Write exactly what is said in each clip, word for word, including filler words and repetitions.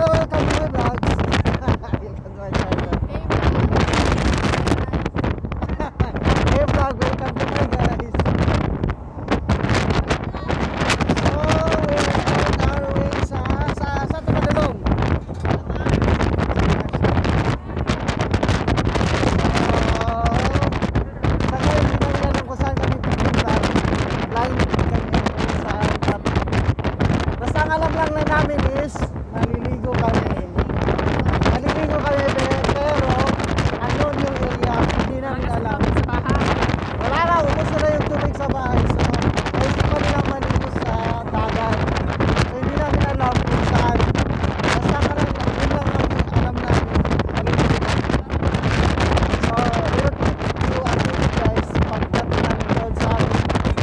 welcome to my vlog. Welcome to my channel. Hey vlog, welcome to my guys. So, we're on our way sa sa sa Tagalong. Alam lang na namin is maliligo kami maliligo kami pero ano yung area hindi namin alam, wala na, ubos na yung tubig sa bahay, so naisip pa nilang maligo sa dagat, so hindi namin alam kung saan, basta ka lang yun lang ang alam namin maliligo kami. So we'll keep you updated guys pagdating namin doon sa amin.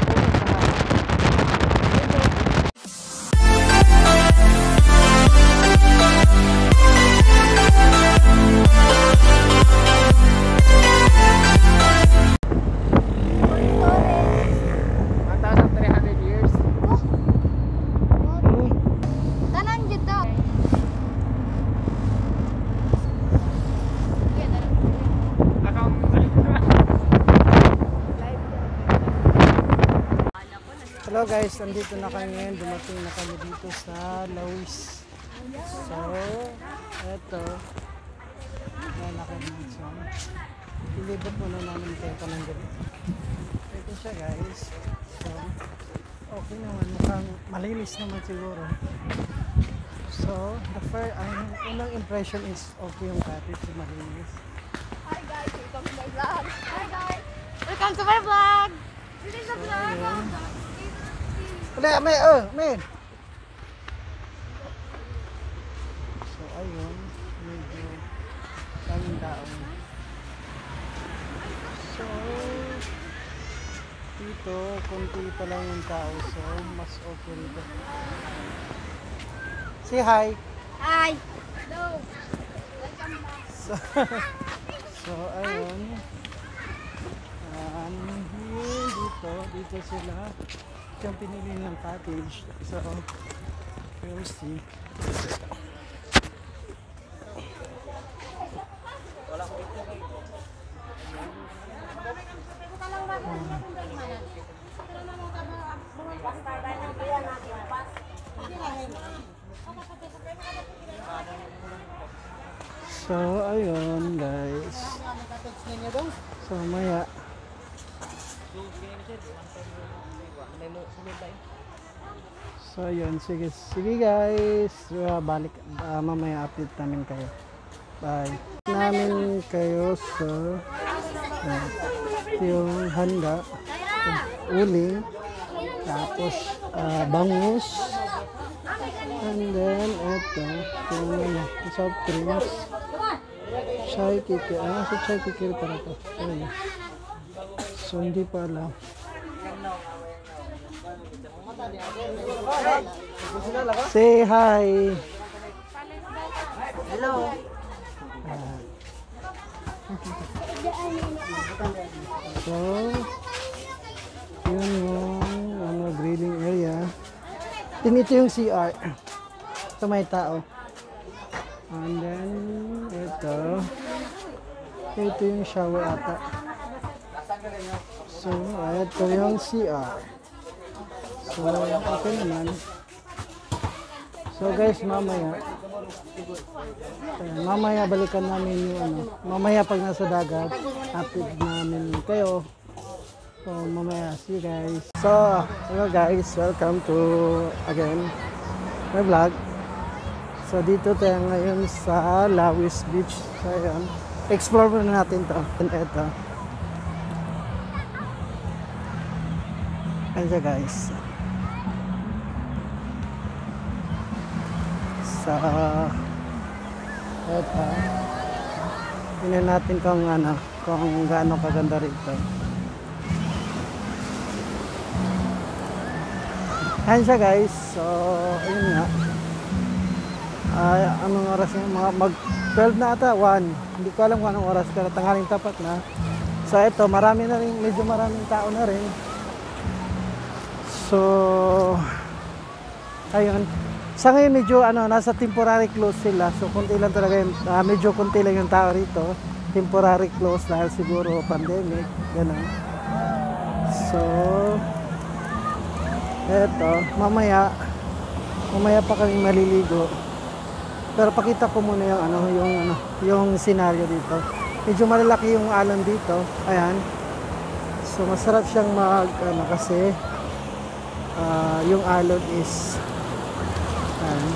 Hello guys, nandito na kami ngayon, dumating na kami dito sa Lawis. So, eto yan ako naman siya, ilibot muna namin kayo pa ng gabi. Ito siya guys, so okay naman, mukhang malinis naman siguro. So, the first, ang unang impression is okay yung cottage, malinis. Hi guys, welcome to my vlog. Hi guys, welcome to my vlog. This is the vlog. Wala, may, oh, may. So, ayun, medyo daming tao. So, dito, konti pa lang yung tao, so mas okay rito. Say hi! Hi! Hello! Welcome back! So, so ayun. Um, yun, dito, dito sila. Yung pinili ng cottage, so we'll see. So ayun guys, so maya so yun, sige sige guys, uh, balik uh, mamaya update namin kayo, bye namin kayo. So uh, yung handa, uling, tapos uh, bangus, and then eto yung soft drinks, chai kikir, ano sa chai kikir para to, ayun. So hindi pa alam. Say hi. Hello. Uh, so, yun yung ano, grilling area. Ito yung C R. Ito may tao. And then, ito. Ito yung shower ata. So, ito yung C R. So, okay naman. So guys, mamaya ayan, mamaya balikan namin yung ano, mamaya pag nasa dagat update namin kayo. So mamaya, see you guys. So hello guys, welcome to again my vlog. So dito tayo ngayon sa Lawis Beach. So ayan, explore muna natin to. And eto, ayan siya guys. Sa eto, tingnan natin kung ano, kung gaano kaganda rito. Ayan siya guys. So ayun nga, uh, anong oras yung mga mag twelve na ata, one, hindi ko alam kung anong oras pero tanghaling tapat na. So eto, marami na rin, medyo maraming tao na rin. So ayun, Sa ngayon medyo ano, nasa temporary close sila. So konti lang talaga yung, uh, medyo konti lang yung tao rito. Temporary close dahil siguro pandemic. Ganun. So, eto, mamaya, mamaya pa kami maliligo. Pero pakita ko muna yung ano, yung ano, yung scenario dito. Medyo malalaki yung alon dito. Ayan. So masarap siyang mag ano kasi uh, yung alon is ayan.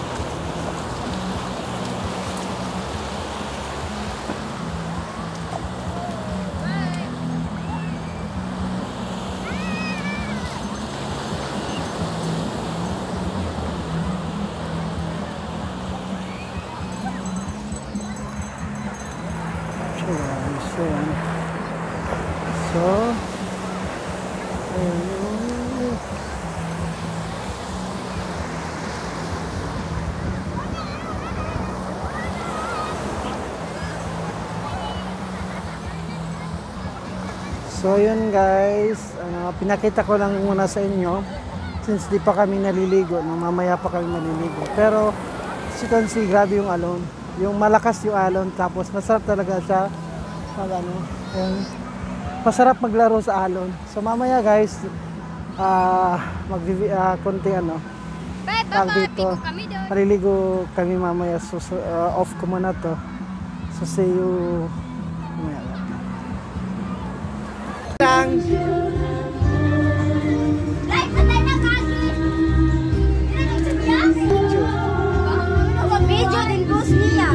So, ayan. So, ayan. So yun guys, ano, pinakita ko lang muna sa inyo since di pa kami naliligo, no, mamaya pa kami naliligo. Pero as you can see, grabe yung alon. Yung malakas yung alon, tapos masarap talaga siya. Mag, ano, yung, masarap maglaro sa alon. So mamaya guys, uh, mag uh, konti ano, tag dito, maliligo kami mamaya. So, so uh, off ko muna to. So see you mamaya. Lang. Medyo din bus niya.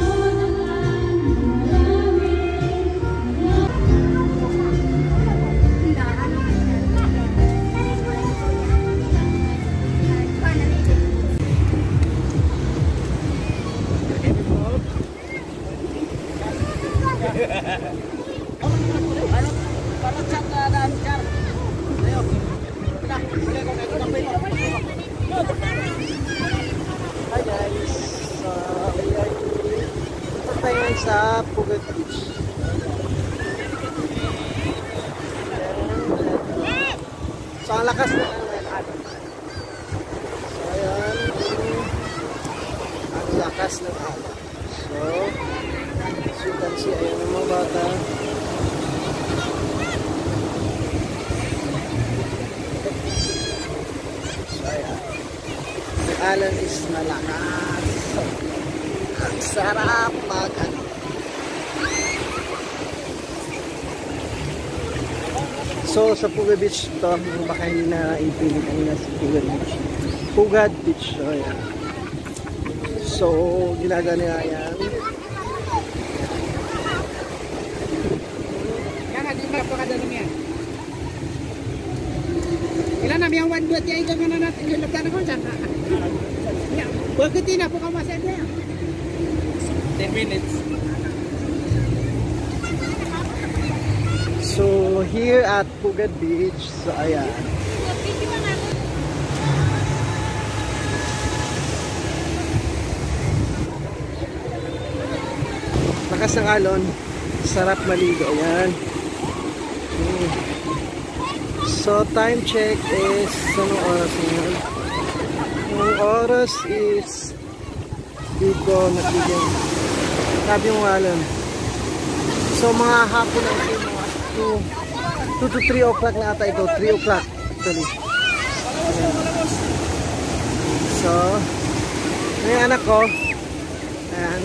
Hi guys, so ayan, ito tayo sa Pugat Beach. So ang lakas na ang so ayan, ang lakas ng alon. So as you can see, ayan ang mga bata. So ayan, alon is malakas. Ang sarap mag ano. So sa Pugat Beach to, baka hindi na ipilit ang nasa Pugat Beach. Pugat Beach, so ayan. So ginagawa niya yan. Yan na, di ba pa kada niya? Ilan na biyang one dua tiga ka na natin yung lagyan ko dyan. Bakit na po ka masaya niya? ten minutes. So here at Pugat Beach, so ayan. Lakas ng alon, sarap maligo, ayan. Hmm. So time check is, anong oras ngayon? Yung oras is dito nagbigyan. Sabi yung alon. So mga hapon na ito, mga two to three o'clock na ata ito. three o'clock actually. Ayan. So, yung anak ko, ayan.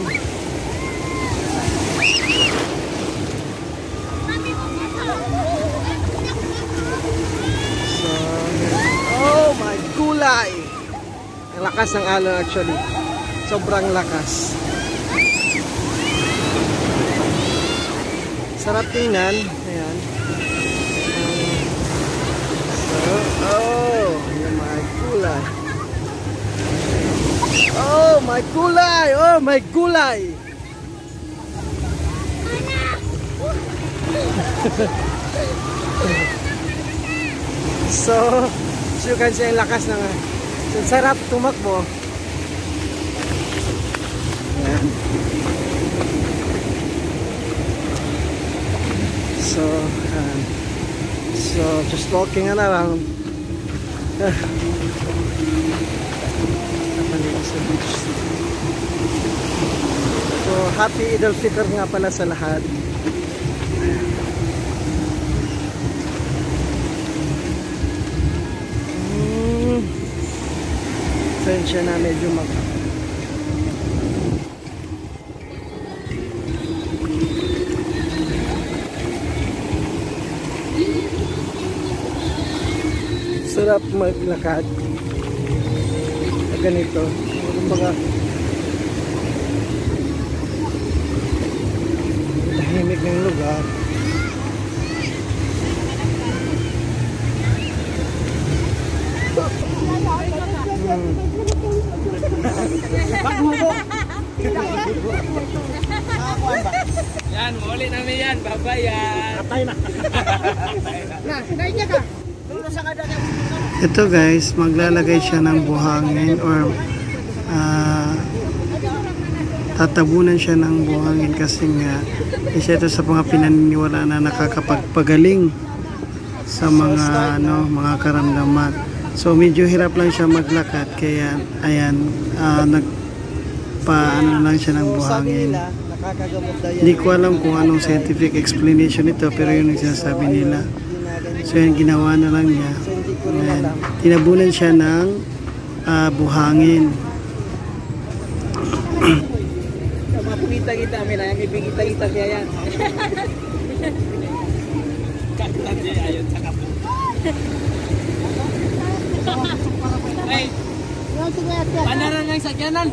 So, oh my gulay! Ang lakas ng alon actually. Sobrang lakas. Sarap tingnan. Ayan. Um, so, oh, my gulay. Oh, my gulay! Oh, my gulay! So, so you can see ang lakas ng so, sarap tumakbo. Ayan. So, um, so just walking around. Uh, sa beach. So, happy Eid al-Fitr nga pala sa lahat. Hmm. Sensya na medyo mag... Sarap maglakad na ganito. Kumbaga tahimik ng lugar. Hmm. Yan, uli namin yan. Babay yan. Atay na. Na, nainya ka. Ito guys, maglalagay siya ng buhangin or uh, tatabunan siya ng buhangin kasi nga isa ito sa mga pinaniniwala na nakakapagpagaling sa mga ano, mga karamdaman. So medyo hirap lang siya maglakad kaya ayan, uh, nagpa ano lang siya ng buhangin. Hindi ko alam kung anong scientific explanation ito pero yun ang sinasabi nila. So yan, ginawa na lang niya. Ayan. Tinabunan siya ng uh, buhangin. Mga pungita-kita kami na, yung ipingita-kita siya yan. Kaklan siya ayon sa kapo. Ay! Panaran ng sakyanan!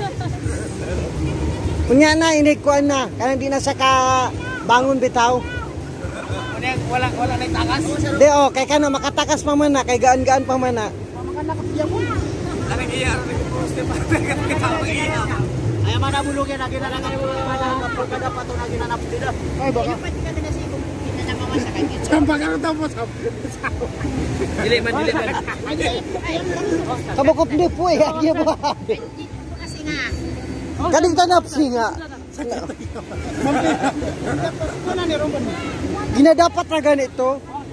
Kunya na, inikuan na. Kaya hindi na siya ka bangon bitaw. Wala wala na takas. Di oh, kay kana makatakas pa man na, kay gaan-gaan pa man na. Makanakapya mo. Kanang iya ro ni poste pa kita iya. Ay man nabulugan na ginalang ay mana kada pato na ginanap dito. Ay baka. Pati ka na si kung kinanamawa sa kanya. Samba ka daw mo sa. Dili man dili man. Kabukop ni po eh, agya mo. Kasi nga. Kading tanap singa. Ginadapat na ganito.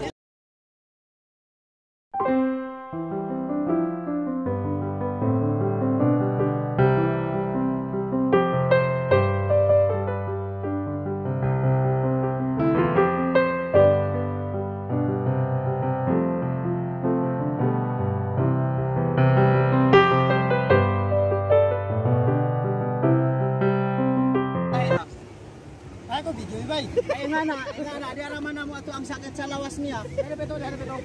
Ako video ibay. Ay nga na, ay nga na, di araman na mo ato ang sakit sa lawas niya. Dere beto, dere beto.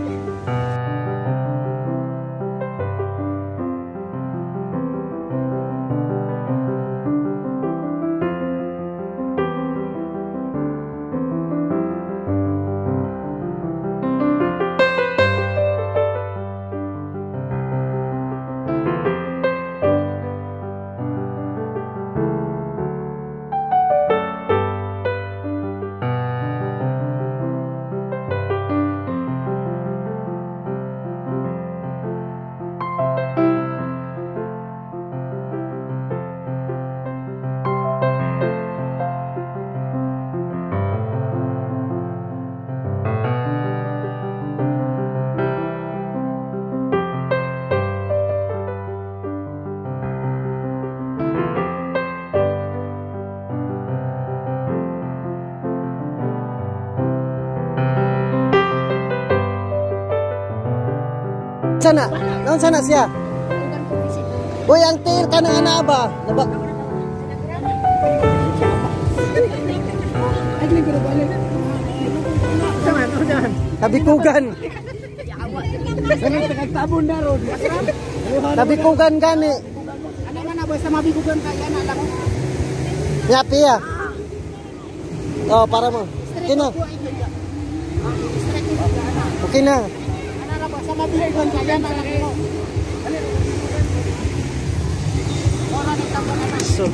Sana, naon sana siya? Uy, ang tail ka na ana ba? Nabak. Kabikugan. Nagtabon na ron. Kabikugan gani. Ano man na boy sa mabikugan kaya na lang. Yapi ya. Oh, para mo. Okay na. Okay na. Sa mabikugan kaya na lang. So,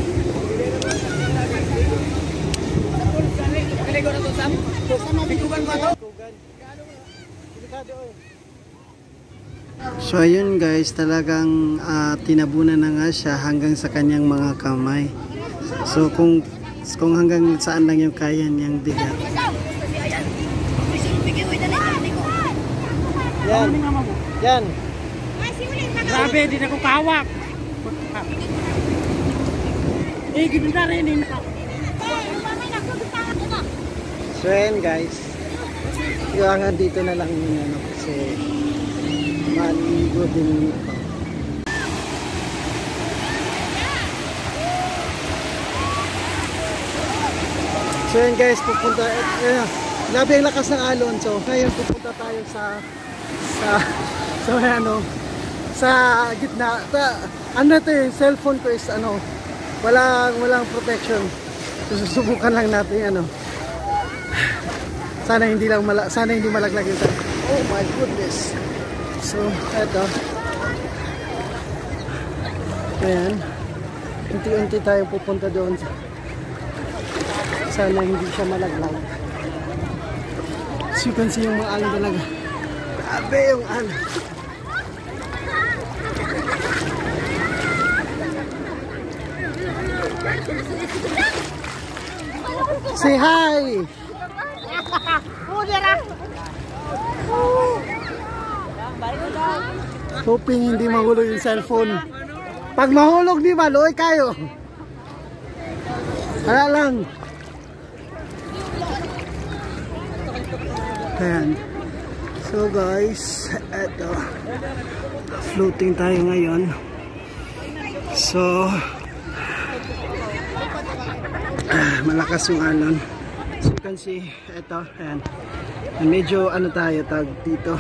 So ayun guys, talagang uh, tinabunan na nga siya hanggang sa kanyang mga kamay. So kung kung hanggang saan lang yung kaya niyang bigat. Yan. Yan. Grabe, di na ko kawak. Eh, gini na rin eh. So ayan guys, iwangan dito na lang yun ano, kasi maligo din ito. So ayan guys, pupunta, eh, grabe ang lakas ng alon. So ngayon pupunta tayo sa sa sa ano, sa gitna. Ta, ano to eh, cellphone ko is ano, walang walang protection. So, susubukan lang natin ano. Sana hindi lang mala sana hindi malaglag yung cellphone. Oh my goodness. So eto. Ayan. Unti-unti tayo pupunta doon. Sana hindi siya malaglag. So you can see yung mga alon talaga. Grabe yung alon. Say hi! Hoping hindi mahulog yung cellphone. Pag mahulog di ba, luoy kayo. Wala lang. Ayan. So guys, eto. Floating tayo ngayon. So ah, malakas yung alon. So you can see, eto, ayan. Medyo ano tayo tag dito.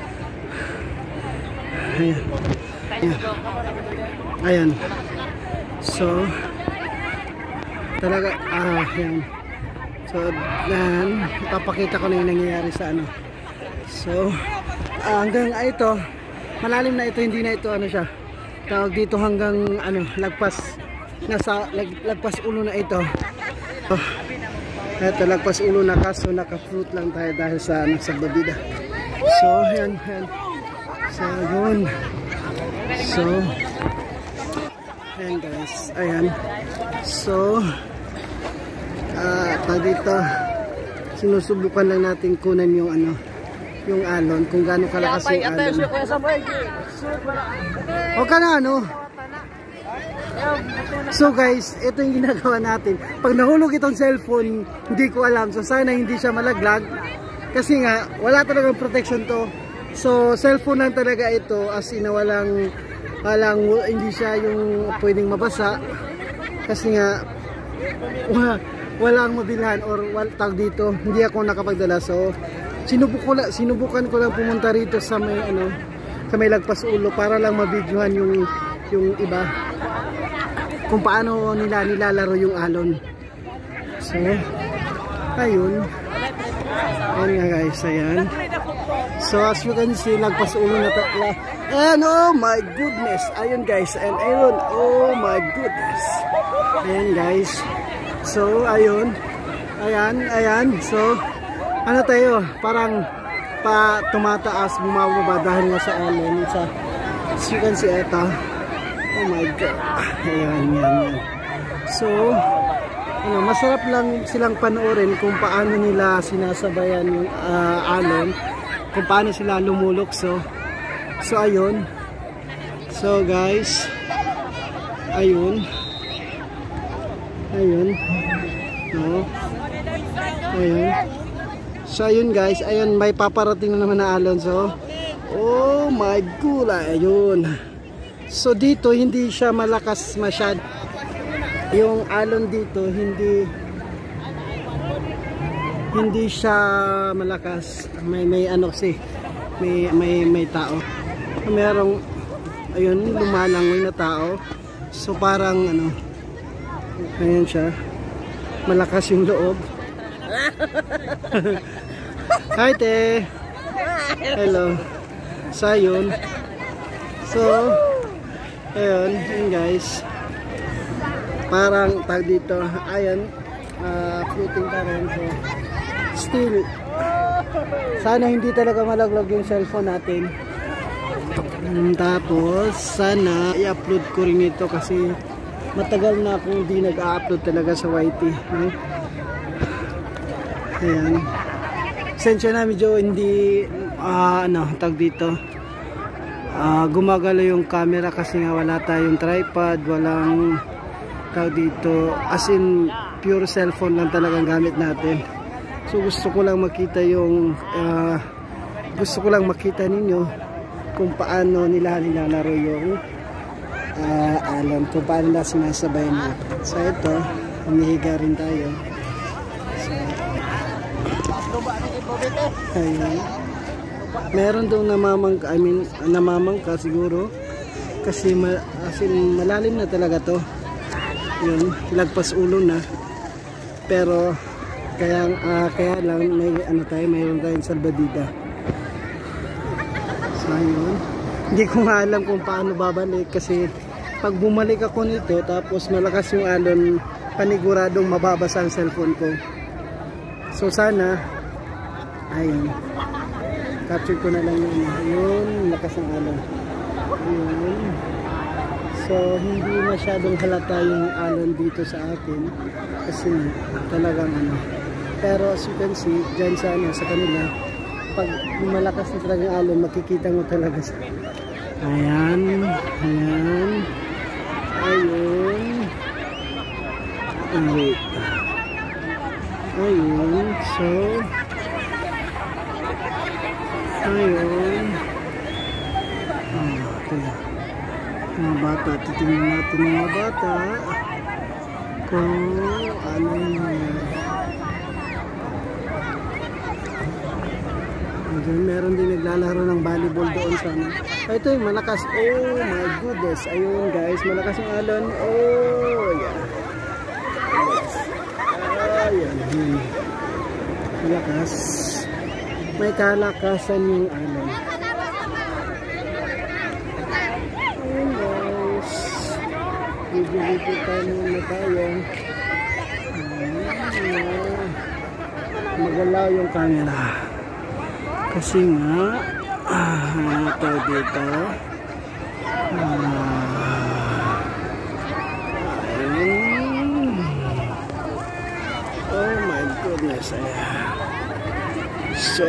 Ayan. Ayan. Ayan. So talaga, ah, ayan. So, yan, papakita ko na yung nangyayari sa ano. So, ah, hanggang ah, ito, malalim na ito, hindi na ito ano siya. Tawag dito hanggang ano, lagpas nasa lag, lagpas ulo na ito. Oh, ito lagpas ulo na, kaso naka-fruit lang tayo dahil sa ano, sa babida. So, yan, yan. So, yun. So, ayan guys, ayan. So, ah, uh, dito sinusubukan lang natin kunan yung ano, yung alon, kung gaano kalakas yung alon. O ka na ano. So guys, ito yung ginagawa natin. Pag nahulog itong cellphone, hindi ko alam. So sana hindi siya malaglag. Kasi nga, wala talagang protection to. So cellphone lang talaga ito, as in walang, walang, hindi siya yung pwedeng mabasa. Kasi nga, wala, walang mabilhan or wal tag dito, hindi ako nakapagdala. So sinubukan ko lang, sinubukan ko lang pumunta rito sa may ano, sa may lagpas ulo para lang mabidyohan yung yung iba kung paano nila nilalaro yung alon. So ayun, ayun nga guys, ayan. So as you can see, lagpas ulo na tatla. And oh my goodness, ayun guys, and ayun, oh my goodness, ayun guys. So, ayun. Ayan, ayan. So, ano tayo? Parang pa tumataas, bumababa dahil nga sa alon. Sa, as you can see, eto. Oh my God. Ayan, yan, yan. So, ano, masarap lang silang panoorin kung paano nila sinasabayan yung uh, alon. Kung paano sila lumulokso. So, ayun. So, guys. Ayun. Ayun. No. Ayun. So ayun guys, ayun, may paparating na naman na alon. So oh my God, ayun. So dito hindi siya malakas masyad. Yung alon dito hindi hindi siya malakas. May may ano kasi, may may may tao. Merong ayun, lumalangoy na tao. So parang ano, ayan siya, malakas yung loob. Hi te. Hello. So ayun. So ayun, yun guys, parang tag dito, ayan, uh, floating pa rin. So still, sana hindi talaga malaglag yung cellphone natin. Tapos sana i-upload ko rin ito kasi matagal na akong hindi nag-upload talaga sa Y T. No? Ayan. Sensya na medyo hindi, uh, ano, tag dito. uh, gumagalaw yung camera kasi nga wala tayong tripod, walang tawag dito, as in pure cellphone lang talagang gamit natin. So gusto ko lang makita yung uh, gusto ko lang makita ninyo kung paano nila nilalaro yung uh, alon, kung paano nila sinasabay na. So ito, humihiga rin tayo. So, ayun. Meron daw namamangka, I mean, namamangka siguro kasi ma, as in, malalim na talaga to. Yun, lagpas ulo na. Pero kaya uh, kaya lang may ano tayo, mayroon tayong salbadida. So ayun. Hindi ko nga alam kung paano babalik kasi pag bumalik ako nito tapos malakas yung alon, paniguradong mababasa ang cellphone ko. So sana ayun, capture ko na lang yun. Ayun, lakas ng alon. Ayun. So hindi masyadong halata yung alon dito sa akin kasi talagang ano. Pero as you can see, dyan sa, ano, sa kanila, pag malakas na talagang alon, makikita mo talaga sa... Ayan, ayan, ayun, wait, ayun, so, ayun, ah, ito, mga bata, titingnan natin mga bata, kung ano yung meron din naglalaro ng volleyball doon sana. Ito yung malakas. Oh my goodness. Ayun guys, malakas yung alon. Oh yeah. Yes. Ayan. Hmm. Malakas. May kalakasan yung alon. Ayun guys. Bibili tayo muna tayo. Magalaw yung camera. Kasi nga ah, ito dito ah, ayun. Oh my goodness, ayan. So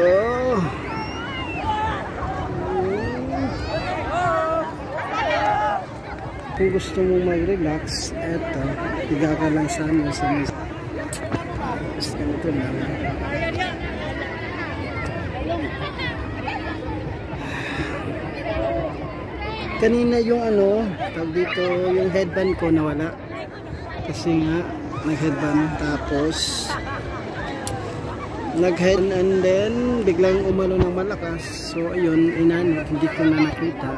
kung gusto mong mag-relax, eto, higa ka lang sa ano, sa mis just ganito lang. Kanina yung ano, tawag dito, yung headband ko nawala. Kasi nga, nag-headband. Tapos, nag-head and then, biglang umalo ng malakas. So, ayun, inano, hindi ko na nakita.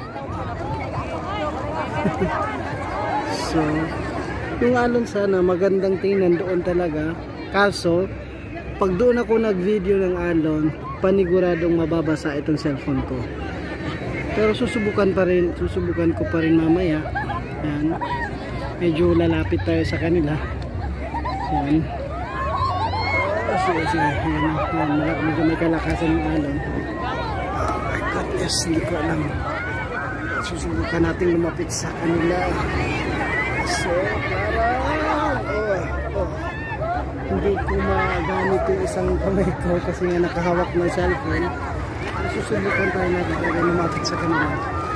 So, yung alon sana, magandang tingnan doon talaga. Kaso, pag doon ako nag-video ng alon, paniguradong mababasa itong cellphone ko. Pero susubukan pa rin, susubukan ko pa rin mamaya. Yan. Medyo lalapit tayo sa kanila. Yan. Oh, sige, sige. Yan, yan. Medyo may kalakasan ng alon. Oh my goodness, hindi ko alam. Susubukan natin lumapit sa kanila. So, parang, oh, oh. Hindi ko magamit yung isang kamay ko kasi nga nakahawak ng cellphone. Susubukan tayo natin talaga lumapit sa kanila.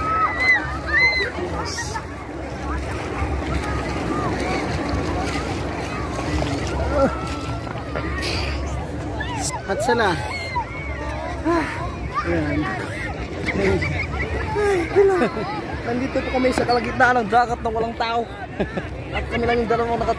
Yes. Oh. At sala. Ah. Ayan. Ay, hello. Nandito po kami sa kalagitnaan ng dagat na walang tao. At kami lang yung dalawang nakat...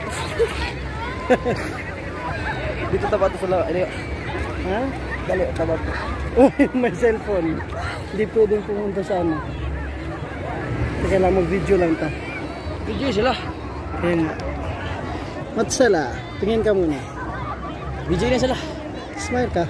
Dito tapat sa la... Ha? Dali, tabat ko. Oh, may cellphone. Hindi pwedeng pumunta sa ano. Teka lang, mag-video lang ta. Video sila. Kaya nga. Matsala, tingin ka muna. Video na sila. Smile ka.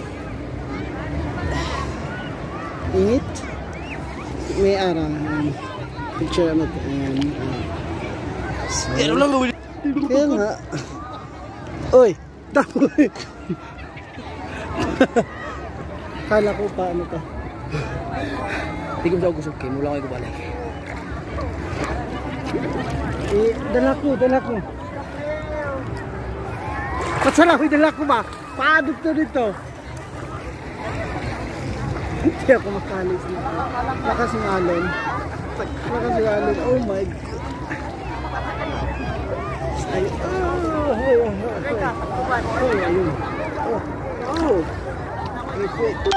Ingit. May arang. Picture ano. Ayan. Pero lang gawin. Kaya nga. Oy, tapoy. Kala ko pa ano ka. Hindi ko daw gusok kayo. Mula kayo balik. Eh, dala ko, dala ko. Patsala ko, dala ko ba? Paadok to dito. Hindi ako makalis dito. Lakas yung alon. Lakas yung alon. Oh my God. Ay, oh, ay, ay, ay. Oh, ayun. Oh, oh. Wait, wait, wait.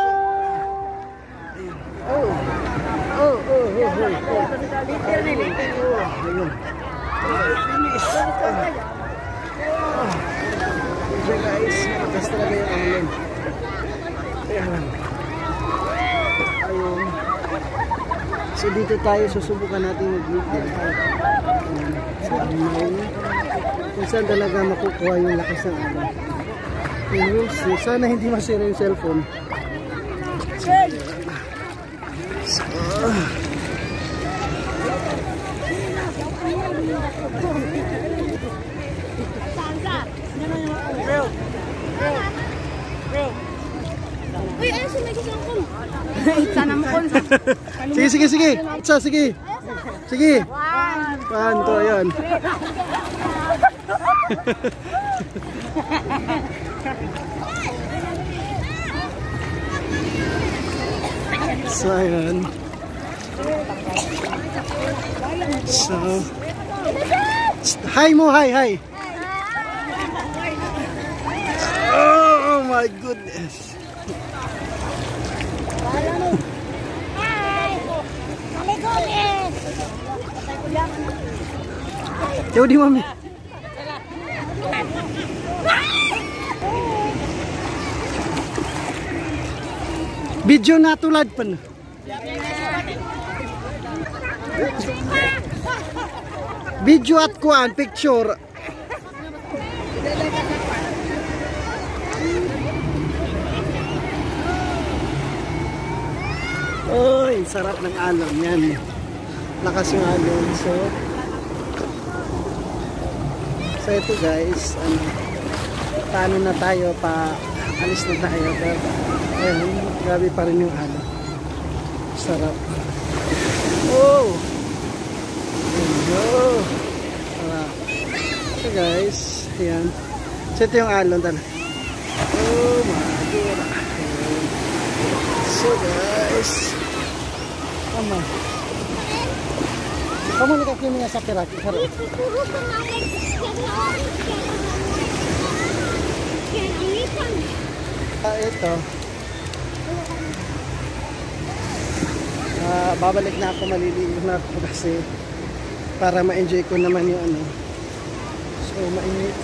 Oh, oh, oh, oh, oh, oh. Oh, ayun. Finish. Oh. So guys, mataas talaga yung alon. Ayan. Ayun. So dito tayo susubukan natin mag-video. Ayan. Sa amay. Kung saan talaga makukuha yung lakas ng alon. We'll see. Sana hindi masira yung cellphone. So, so Bro. Bro. Uy, ayun si Maggie sa kol. Sana mo kol. Sige, sige, sige. Isa, sige. Sige. One, two, ayan. So, ayan. So, hi mo, hi, hi. Oh my goodness. Jauh di mami. Video na tulad pan. Video at kuan picture. Oy, sarap ng alon yan. Lakas yung alon. So, so ito guys, ano, paano na tayo, pa alis na tayo. Pero, ayun, grabe pa rin yung alon. Sarap. Oh! Oh! Sarap. So guys, ayan. So ito yung alon talaga. Oh my God. So guys, come on. Kamu ni kaki niya sa piraki. Ah, ito. Ah, babalik na ako, maliligo na ako kasi para ma-enjoy ko naman yung ano. So, mainit.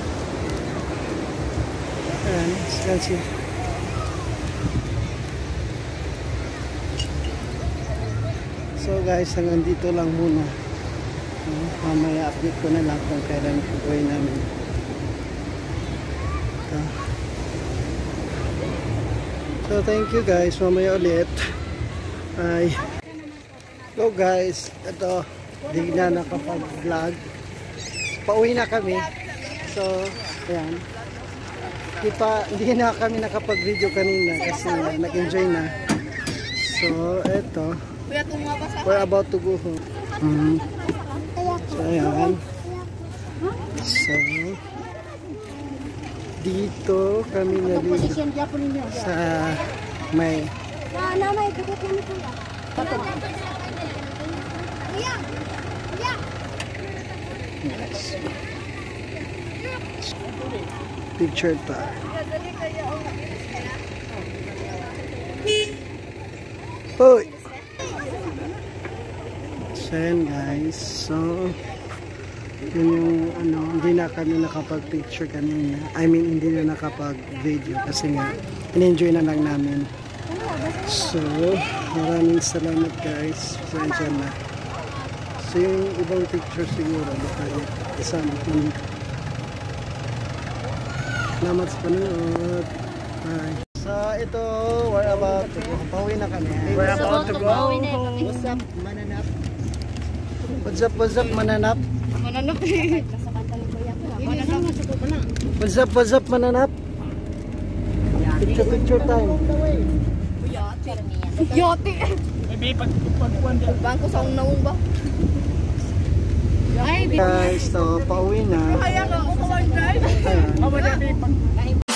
Ayan, kasi so guys, hanggang dito lang muna. Uh, mamaya update ko na lang kung kailan gagawin namin. Uh, so thank you guys, mamaya ulit. Bye. So guys, ito, di na nakapag-vlog. Pauwi na kami. So, ayan. Di pa, hindi na kami nakapag-video kanina kasi nag-enjoy na. So, ito. We're about to go home. Mm-hmm. So, ayan. So, dito kami naligo sa may yes. Picture pa. Hoy! So yan guys, so yun yung ano, hindi na kami nakapag-picture kanina. I mean, hindi na nakapag-video kasi nga, in-enjoy na lang namin. So, maraming salamat guys. Pasensya na. So yung ibang picture siguro, isama ko. Salamat sa panonood. Bye. So ito, we're about to go. Pauwi na kami. We're about to go. What's up, mananap? What's up, what's up, mananap? Mananap. What's up, what's up, mananap? Picture, picture time. Yote. Bangko sa unang ba? Guys, so pauwi na. Kaya nga ako kawan guys.